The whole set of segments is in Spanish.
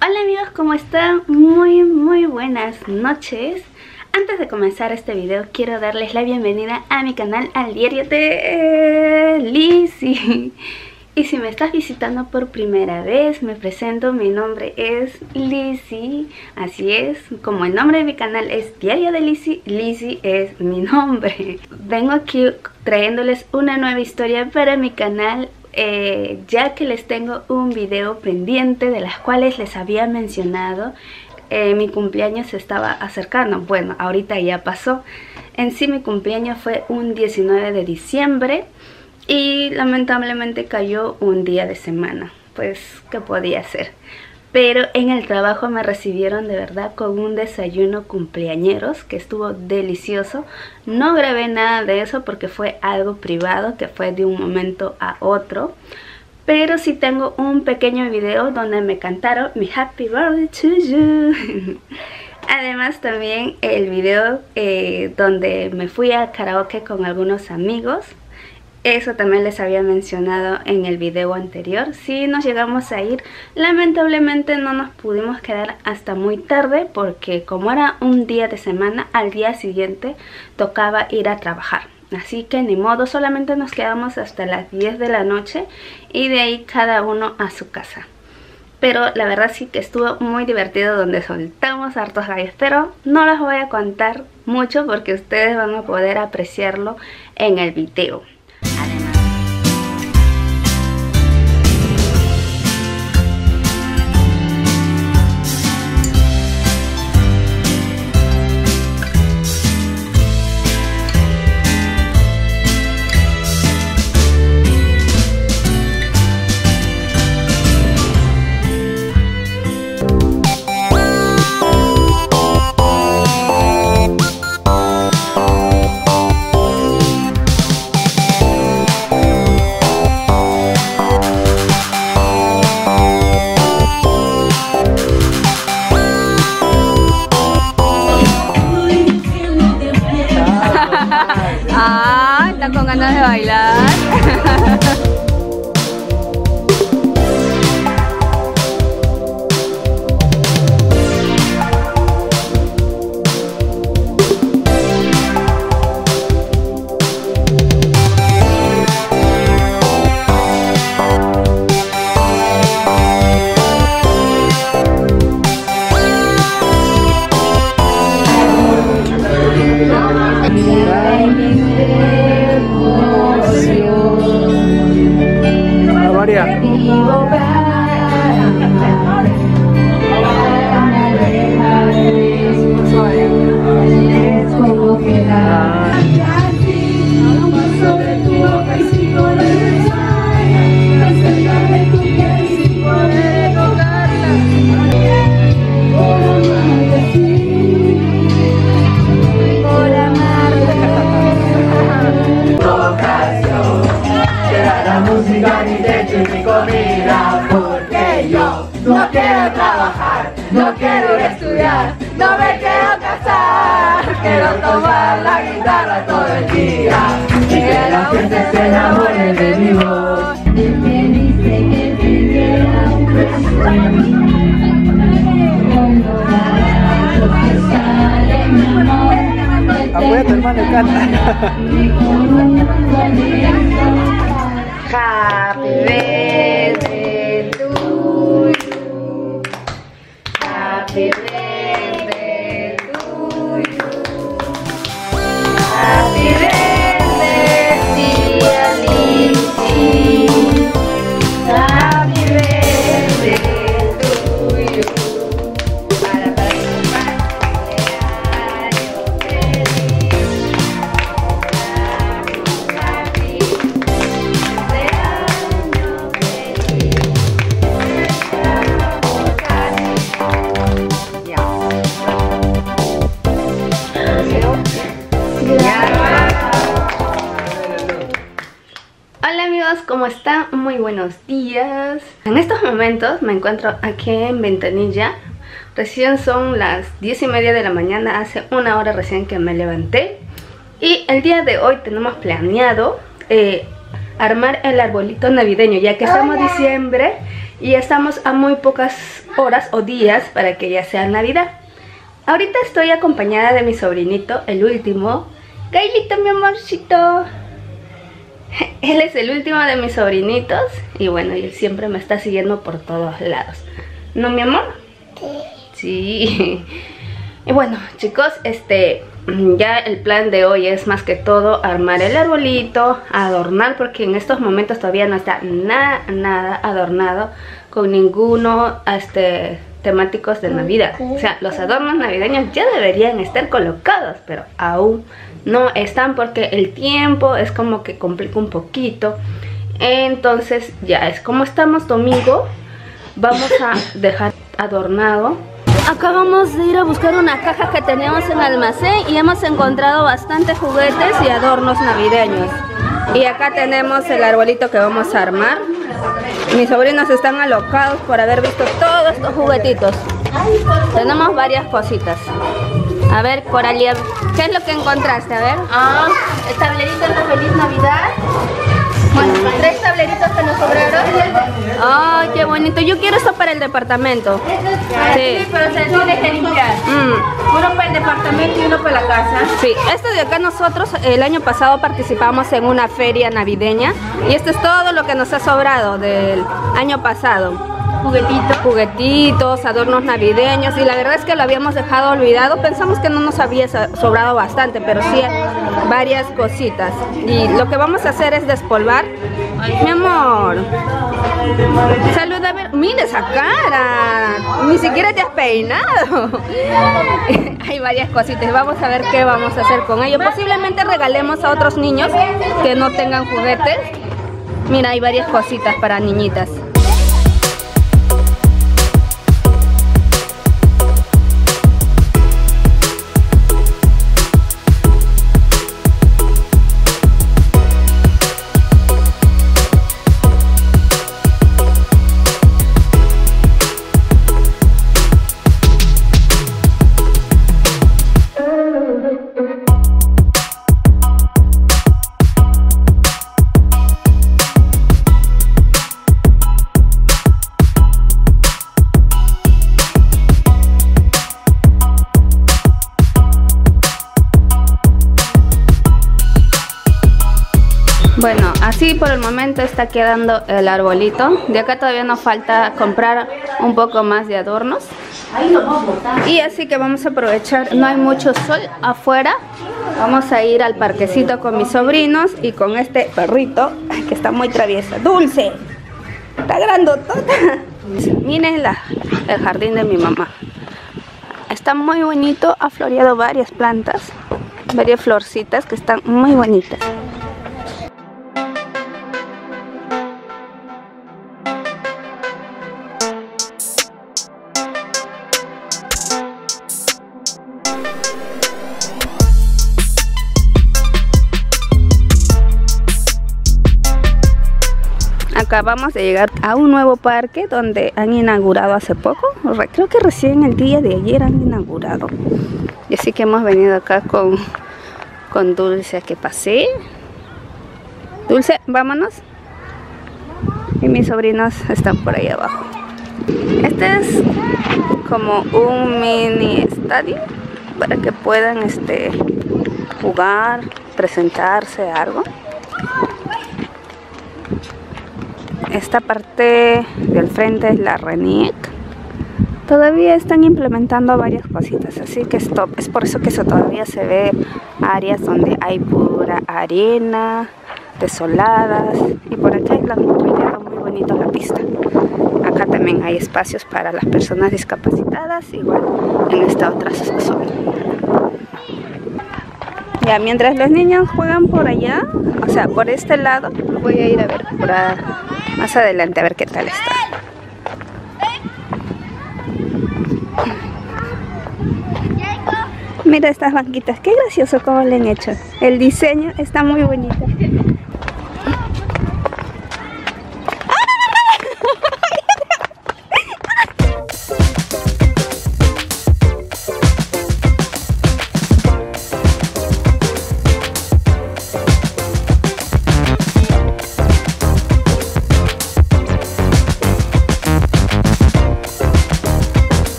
Hola amigos, ¿cómo están? Muy buenas noches. Antes de comenzar este video quiero darles la bienvenida a mi canal, al diario de Lizzy. Y si me estás visitando por primera vez, me presento, mi nombre es Lizzy. Así es, como el nombre de mi canal es Diario de Lizzy, Lizzy es mi nombre. Vengo aquí trayéndoles una nueva historia para mi canal, ya que les tengo un video pendiente de las cuales les había mencionado. Mi cumpleaños se estaba acercando, bueno, ahorita ya pasó. En sí mi cumpleaños fue un 19 de diciembre y lamentablemente cayó un día de semana. Pues, ¿qué podía hacer? Pero en el trabajo me recibieron de verdad con un desayuno cumpleañeros que estuvo delicioso. No grabé nada de eso porque fue algo privado, que fue de un momento a otro. Pero sí tengo un pequeño video donde me cantaron mi Happy Birthday to You. Además también el video donde me fui al karaoke con algunos amigos. Eso también les había mencionado en el video anterior. Sí nos llegamos a ir. Lamentablemente no nos pudimos quedar hasta muy tarde porque como era un día de semana, al día siguiente tocaba ir a trabajar. Así que ni modo, solamente nos quedamos hasta las 10 de la noche y de ahí cada uno a su casa. Pero la verdad sí que estuvo muy divertido, donde soltamos hartos gallos, pero no les voy a contar mucho porque ustedes van a poder apreciarlo en el video. Está con ganas de bailar. No quiero trabajar, no quiero estudiar, no me quiero casar. Quiero tomar la guitarra todo el día y que la gente se enamore de mi voz. El que dice que viviera un acuérdate, hermano, canta. Happy birthday to you. Happy birthday to you. Happy birthday, dear Lizzy. Happy birthday to you. Para Hola amigos, ¿cómo están? Muy buenos días. En estos momentos me encuentro aquí en Ventanilla. Recién son las 10:30 de la mañana, hace una hora recién que me levanté. Y el día de hoy tenemos planeado armar el arbolito navideño, ya que estamos en diciembre y estamos a muy pocas horas o días para que ya sea Navidad. Ahorita estoy acompañada de mi sobrinito, el último, Gailito, mi amorcito. Él es el último de mis sobrinitos y bueno, él siempre me está siguiendo por todos lados. ¿No, mi amor? Sí. Y bueno, chicos, ya el plan de hoy es más que todo armar el arbolito, adornar, porque en estos momentos todavía no está nada adornado con ninguno temáticos de Navidad. O sea, los adornos navideños ya deberían estar colocados, pero aún no están porque el tiempo es como que complica un poquito. Entonces ya es como estamos domingo, vamos a dejar adornado. Acabamos de ir a buscar una caja que teníamos en el almacén y hemos encontrado bastantes juguetes y adornos navideños. Y acá tenemos el arbolito que vamos a armar. Mis sobrinos están alocados por haber visto todos estos juguetitos. Tenemos varias cositas. A ver, Coralia, ¿qué es lo que encontraste? A ver. Tableritos de Feliz Navidad. Bueno, 3 tableritos que nos sobraron. ¡Ay, qué bonito! Yo quiero esto para el departamento. Sí, pero se tiene que limpiar. Uno para el departamento y uno para la casa. Sí, esto de acá nosotros el año pasado participamos en una feria navideña y esto es todo lo que nos ha sobrado del año pasado. Juguetitos, adornos navideños, y la verdad es que lo habíamos dejado olvidado. Pensamos que no nos había sobrado bastante, pero sí varias cositas. Y lo que vamos a hacer es despolvar. Mi amor, saluda, a ver, mira esa cara, ni siquiera te has peinado. Hay varias cositas, vamos a ver qué vamos a hacer con ello. Posiblemente regalemos a otros niños que no tengan juguetes. Mira, hay varias cositas para niñitas. Bueno, así por el momento está quedando el arbolito. De acá todavía nos falta comprar un poco más de adornos. Y así que vamos a aprovechar, no hay mucho sol afuera. Vamos a ir al parquecito con mis sobrinos y con este perrito que está muy traviesa. ¡Dulce! Está grandotota. Miren el jardín de mi mamá. Está muy bonito, ha floreado varias plantas, varias florcitas que están muy bonitas. Acabamos de llegar a un nuevo parque donde han inaugurado hace poco. Creo que recién el día de ayer han inaugurado. Y así que hemos venido acá con Dulce a que pase. Dulce, vámonos. Y mis sobrinos están por ahí abajo. Este es como un mini estadio para que puedan jugar, presentarse, algo. Esta parte del frente es la RENIEC. Todavía están implementando varias cositas, así que es por eso que todavía se ve áreas donde hay pura arena, desoladas, y por acá la han arreglado muy bonito la pista. Acá también hay espacios para las personas discapacitadas, igual en esta otra zona. Ya, mientras los niños juegan por allá, o sea, por este lado, voy a ir a ver por más adelante a ver qué tal está. Mira estas banquitas, qué gracioso como le han hecho. El diseño está muy bonito.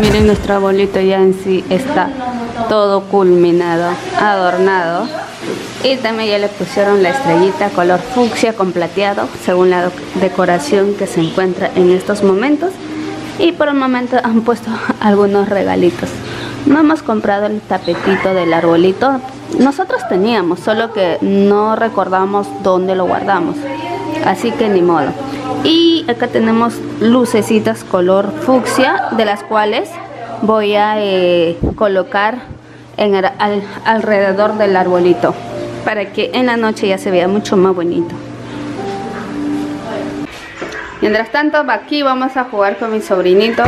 Miren, nuestro arbolito ya en sí está todo culminado, adornado. Y también ya le pusieron la estrellita color fucsia con plateado, según la decoración que se encuentra en estos momentos. Y por el momento han puesto algunos regalitos. No hemos comprado el tapetito del arbolito. Nosotros teníamos, solo que no recordamos dónde lo guardamos. Así que ni modo. Y acá tenemos lucecitas color fucsia, de las cuales voy a colocar en alrededor del arbolito, para que en la noche ya se vea mucho más bonito. Mientras tanto, aquí vamos a jugar con mis sobrinitos.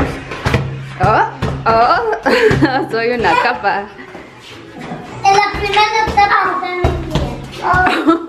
Soy una capa. En la primera etapa también.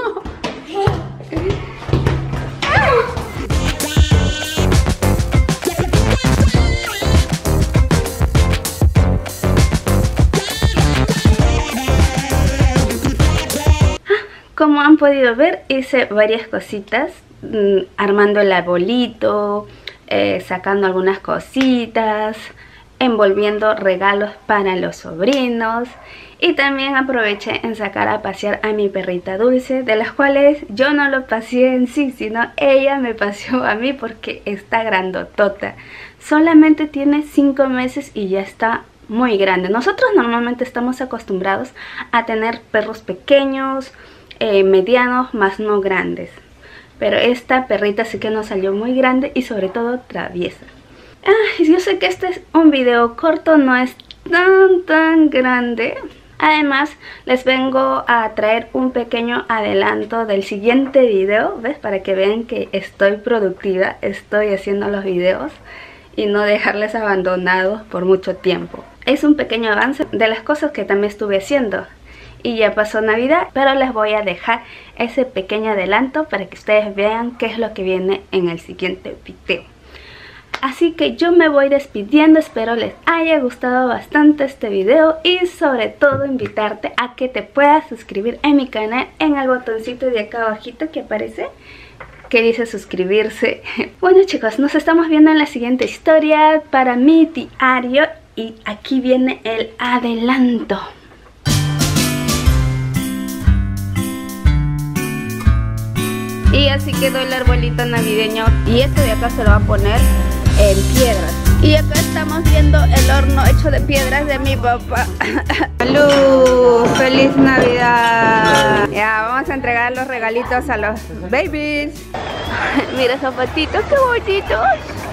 Como han podido ver, hice varias cositas, armando el arbolito, sacando algunas cositas, envolviendo regalos para los sobrinos. Y también aproveché en sacar a pasear a mi perrita Dulce, de las cuales yo no lo paseé en sí, sino ella me paseó a mí porque está grandotota. Solamente tiene 5 meses y ya está muy grande. Nosotros normalmente estamos acostumbrados a tener perros pequeños, medianos, más no grandes. Pero esta perrita sí que nos salió muy grande y sobre todo traviesa. Yo sé que este es un video corto, no es tan grande. Además, les vengo a traer un pequeño adelanto del siguiente video, ¿ves? Para que vean que estoy productiva, estoy haciendo los videos y no dejarles abandonados por mucho tiempo. Es un pequeño avance de las cosas que también estuve haciendo. Y ya pasó Navidad, pero les voy a dejar ese pequeño adelanto para que ustedes vean qué es lo que viene en el siguiente video. Así que yo me voy despidiendo, espero les haya gustado bastante este video y sobre todo invitarte a que te puedas suscribir en mi canal en el botoncito de acá abajito que aparece, que dice suscribirse. Bueno chicos, nos estamos viendo en la siguiente historia para mi diario y aquí viene el adelanto. Y así quedó el arbolito navideño. Y este de acá se lo va a poner en piedras. Y acá estamos viendo el horno hecho de piedras de mi papá. ¡Salud! ¡Feliz Navidad! Ya, vamos a entregar los regalitos a los babies. Mira, zapatitos, qué bonitos.